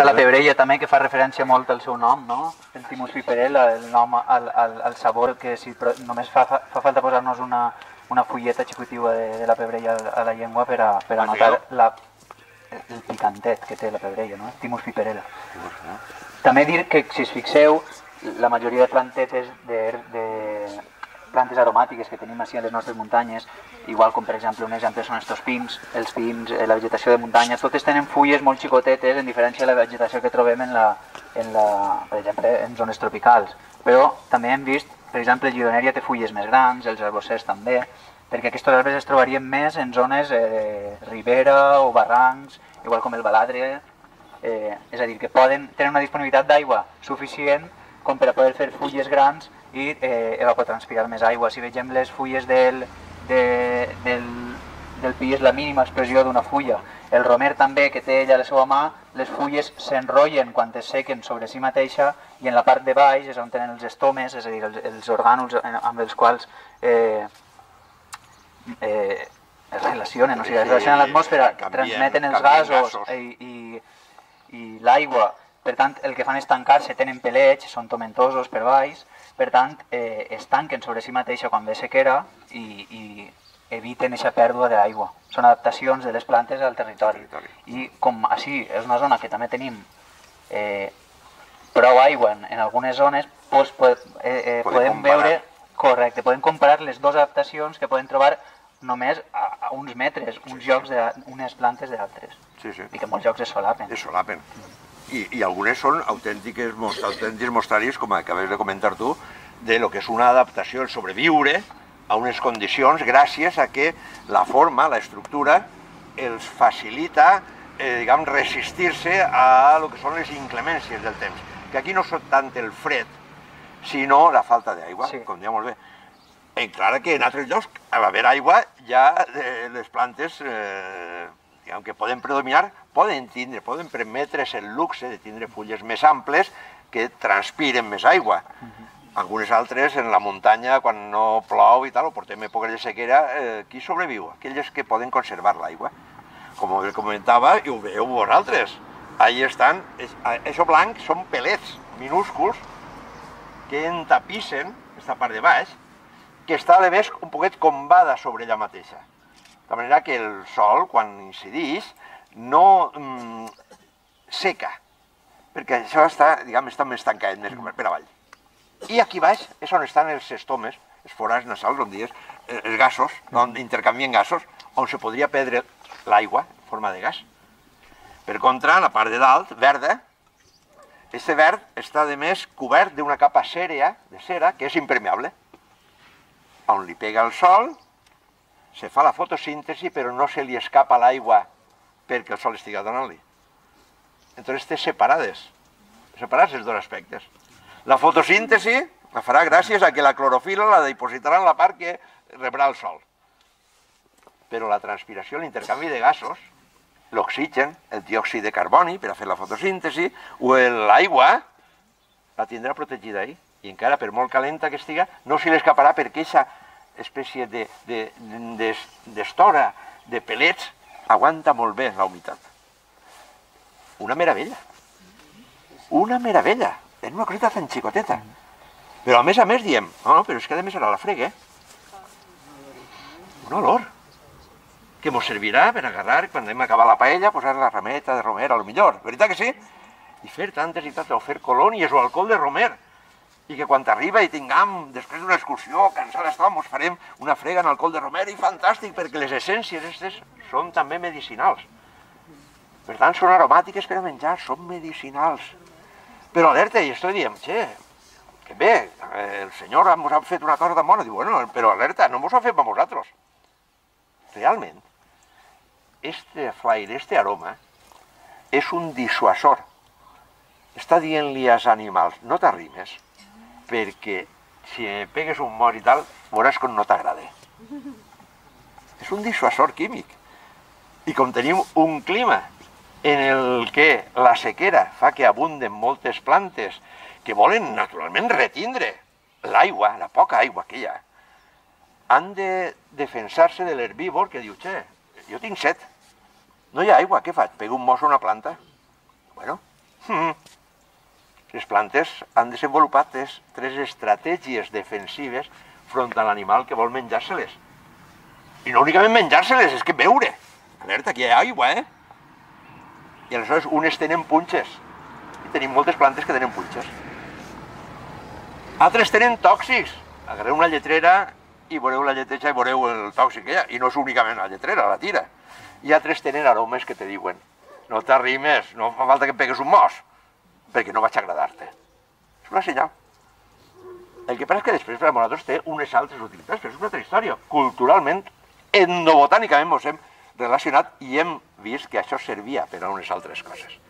la pebrella també, que fa referència molt al seu nom, no? El Thymus piperella, el nom al sabor, que si només fa falta posar-nos una fulleta xicotiva de la pebrella a la llengua per a notar el picantet que té la pebrella, no? Thymus piperella. També dir que, si us fixeu, la majoria de plantetes plantes aromàtiques que tenim així a les nostres muntanyes, igual com per exemple un exemple són estos pins, els pins, la vegetació de muntanya, totes tenen fulles molt xicotetes en diferència de la vegetació que trobem per exemple, en zones tropicals. Però també hem vist, per exemple, el llidoneria té fulles més grans, els arbocers també, perquè aquests arbres es trobarien més en zones ribera o barrancs, igual com el baladre, és a dir, que tenen una disponibilitat d'aigua suficient com per a poder fer fulles grans i evapotranspirar més aigua. Si vegem les fulles del pi és la mínima expressió d'una fulla. El romer també, que té ella a la seva mà, les fulles s'enrotllen quan es sequen sobre si mateixa i en la part de baix és on tenen els estomes, és a dir, els orgànuls amb els quals es relacionen, o sigui, es relacionen a l'atmosfera, transmeten els gasos i l'aigua. Per tant, el que fan és tancar-se, tenen pelets, són tomentosos per baix, per tant, es tanquen sobre si mateixa quan ve sequera i eviten aquesta pèrdua d'aigua. Són adaptacions de les plantes al territori. I com així és una zona que també tenim prou aigua en algunes zones, podem veure, correcte, podem comparar les dues adaptacions que podem trobar només a uns metres, uns llocs d'unes plantes d'altres. I que molts llocs es solapen. Es solapen. I algunes són autèntics mostraris, com acabes de comentar tu, de lo que és una adaptació, el sobreviure a unes condicions gràcies a que la forma, la estructura, els facilita, diguem, resistir-se a lo que són les inclemències del temps. Que aquí no és tant el fred, sinó la falta d'aigua, com deia molt bé. I clar que en altres llocs, al haver aigua, ja les plantes que poden predominar, poden permetre's el luxe de tindre fulles més amples que transpiren més aigua. Algunes altres, en la muntanya, quan no plou i tal, o portem èpoques de sequera, qui sobreviu? Aquelles que poden conservar l'aigua. Com comentava, i ho veieu vosaltres, allà estan, això blanc són pelets minúsculs que entapissen aquesta part de baix, que està a l'evés un poquet combada sobre ella mateixa. De manera que el sol, quan incideix, no seca, perquè això està, diguem, està més tancat, més per avall. I aquí baix és on estan els estomes, els forats nasals, on dius, els gasos, on intercanvien gasos, on se podria perdre l'aigua en forma de gas. Per contra, la part de dalt, verda, aquest verd està, a més, cobert d'una capa sèria, de cera, que és impermeable. On li pega el sol, se fa la fotosíntesi, però no se li escapa l'aigua perquè el sol estigui donant-li. Entonces té separats els dos aspectes. La fotosíntesi la farà gràcies a que la clorofila la dipositarà en la part que rebrà el sol. Però la transpiració, l'intercanvi de gasos, l'oxigen, el diòxid de carboni per a fer la fotosíntesi, o l'aigua, la tindrà protegida ahí. I encara, per molt calenta que estiga, no se li escaparà perquè aquesta espècie d'estora, de pellets, aguanta molt bé la humitat. Una meravella. Una meravella. És una coseta tan xicoteta. Però a més diem, no, però és que a més ara la fregue. Un olor. Que mos servirà per agarrar, quan hem acabat la paella, posar la rameta de romer, a lo millor. Veritat que sí? I fer tantes i tantes, o fer colònies o alcohol de romer. I que quan arriba i tinguem, després d'una excursió, cansada estem, ens farem una frega en alcohol de romer i fantàstic, perquè les essències aquestes són també medicinals. Per tant, són aromàtiques per a menjar, són medicinals. Però alerta, i estoy dient, que bé, el senyor ens ha fet una cosa tan bona, diu, bueno, però alerta, no ens ho ha fet per vosaltres. Realment, este flaire, este aroma, és un dissuasor. Està dient-li als animals, no t'arrimes, perquè si pegues un mort i tal, veuràs com no t'agrada. És un dissuasor químic. I com tenim un clima en el que la sequera fa que abunden moltes plantes que volen naturalment retindre l'aigua, la poca aigua que hi ha, han de defensar-se de l'herbívor que diu, jo tinc set, no hi ha aigua, què faig? Pego un mos a una planta? Bueno, Les plantes han desenvolupat tres estratègies defensives front a l'animal que vol menjar-se-les. I no únicament menjar-se-les, és que beure. Alerta, aquí hi ha aigua, I aleshores unes tenen punxes. I tenim moltes plantes que tenen punxes. Altres tenen tòxics. Agarreu una lletrera i veureu la lletreja i veureu el tòxic que hi ha. I no és únicament la lletrera, la tira. I altres tenen aromes que te diuen no t'arrimes, no fa falta que em pegues un mos, perquè no vaig agradar-te. És una senyal. El que passa és que després per a nosaltres té unes altres utilitats, però és una altra història. Culturalment, endobotànicament ens hem relacionat i hem vist que això servia per a unes altres coses.